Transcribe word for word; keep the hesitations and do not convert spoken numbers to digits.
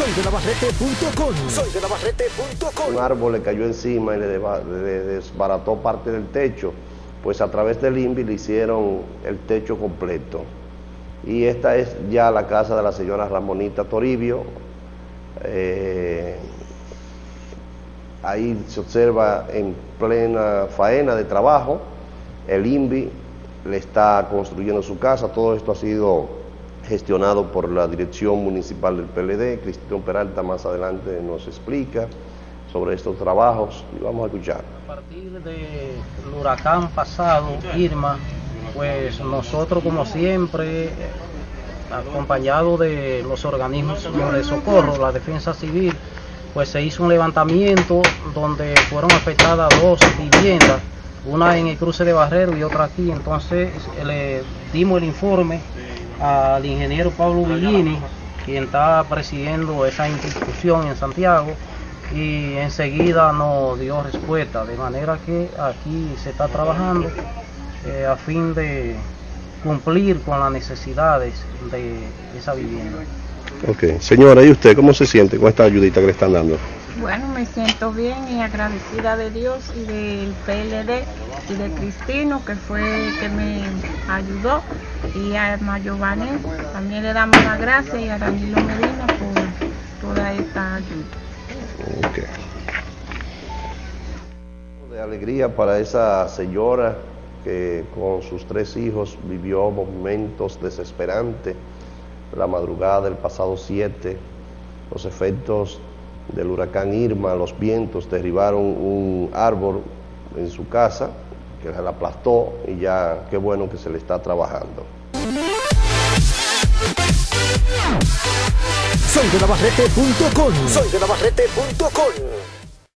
Soy de Navarrete punto com. Soy de Navarrete punto com. Un árbol le cayó encima y le, le desbarató parte del techo. Pues a través del I N V I le hicieron el techo completo. Y esta es ya la casa de la señora Ramonita Toribio. Eh, ahí se observa en plena faena de trabajo. El I N V I le está construyendo su casa. Todo esto ha sido gestionado por la Dirección Municipal del P L D. Cristian Peralta más adelante nos explica sobre estos trabajos y vamos a escuchar. A partir del huracán pasado, Irma, pues nosotros como siempre, acompañado de los organismos de socorro, la defensa civil, pues se hizo un levantamiento donde fueron afectadas dos viviendas, una en el cruce de Barrero y otra aquí. Entonces le dimos el informe al ingeniero Pablo Villini, quien está presidiendo esa institución en Santiago, y enseguida nos dio respuesta, de manera que aquí se está trabajando eh, a fin de cumplir con las necesidades de esa vivienda. Ok, señora, ¿y usted cómo se siente con esta ayudita que le están dando? Bueno, me siento bien y agradecida de Dios y del P L D y de Cristino, que fue que me ayudó, y a Mayované también le damos las gracias, y a Danilo Medina por toda esta ayuda. Okay. De alegría para esa señora que con sus tres hijos vivió momentos desesperantes la madrugada del pasado siete, los efectos del huracán Irma, los vientos derribaron un árbol en su casa que se la aplastó, y ya qué bueno que se le está trabajando. Soy de Navarrete punto com. Soy de Navarrete punto com.